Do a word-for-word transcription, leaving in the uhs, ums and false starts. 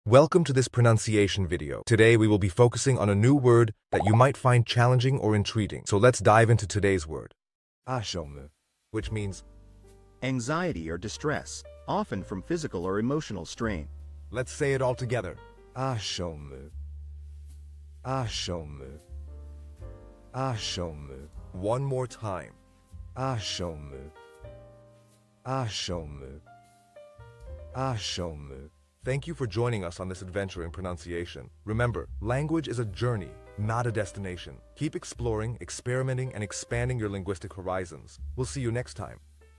Welcome to this pronunciation video. Today we will be focusing on a new word that you might find challenging or intriguing. So let's dive into today's word, Acham-me, which means, Anxiety or distress, often from physical or emotional strain. let's say it all together. Acham-me, Acham-me, Acham-me, One more time. Acham-me, Acham-me, Acham-me. Thank you for joining us on this adventure in pronunciation. Remember, language is a journey, not a destination. Keep exploring, experimenting, and expanding your linguistic horizons. We'll see you next time.